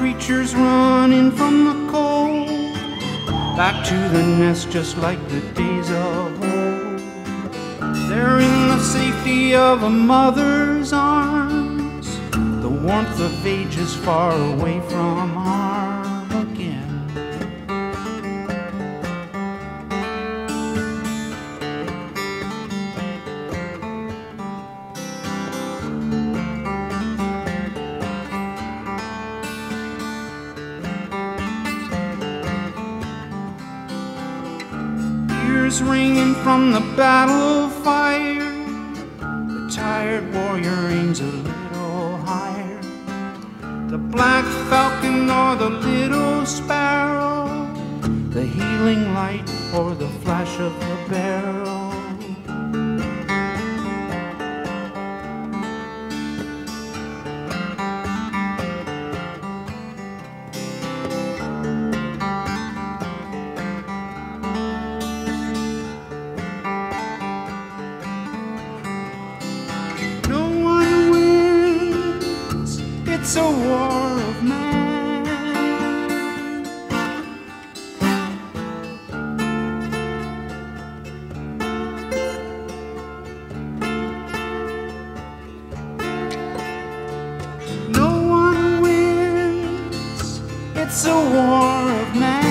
creatures running from the cold, back to the nest just like the days of old. They're in the safety of a mother's arms, the warmth of ages far away from harm again. Ears ringing from the battle fire, the tired warrior aims a little higher. The black falcon or the little sparrow, the healing light or the flash of the barrel. It's a war of man. No one wins. It's a war of man.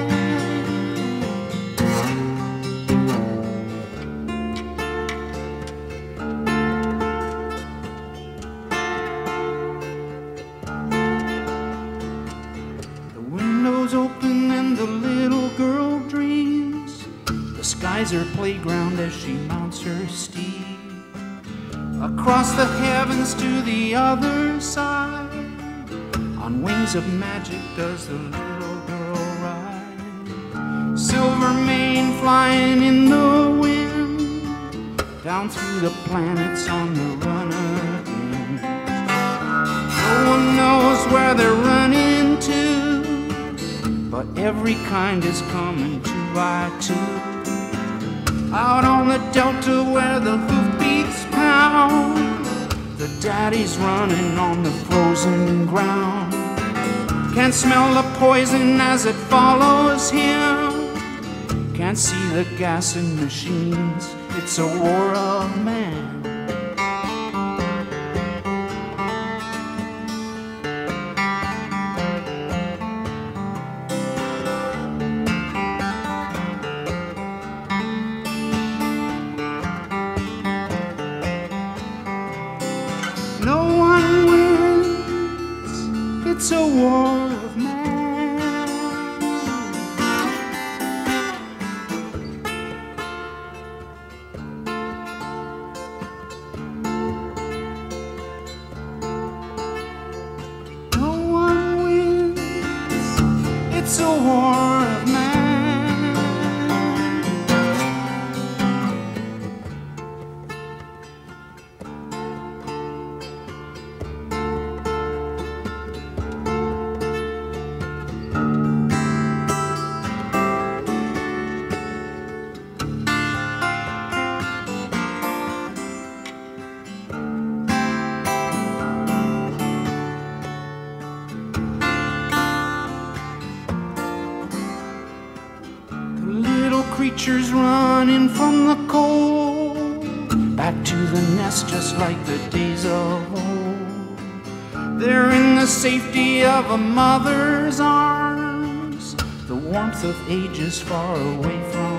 Open and the little girl dreams. The sky's her playground as she mounts her steed. Across the heavens to the other side, on wings of magic does the little girl ride. Silver mane flying in the wind, down through the planets on the run again. No one knows where they're running to, but every kind is coming two by two. Out on the delta where the hoofbeats pound, the daddy's running on the frozen ground. Can't smell the poison as it follows him, can't see the gas in machines. It's a war of man. No one wins, it's a war of man. No one wins, it's a war of man. Creatures running from the cold, back to the nest just like the days of old. They're in the safety of a mother's arms, the warmth of ages far away from